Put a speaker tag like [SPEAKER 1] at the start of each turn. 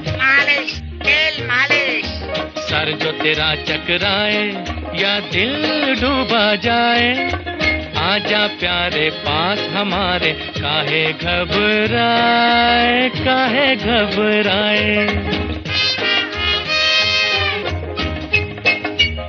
[SPEAKER 1] मालिश, तेल मालिश।
[SPEAKER 2] सर जो तेरा चकराए या दिल डूबा जाए, आजा प्यारे पास हमारे, काहे घबराए, काहे घबराए।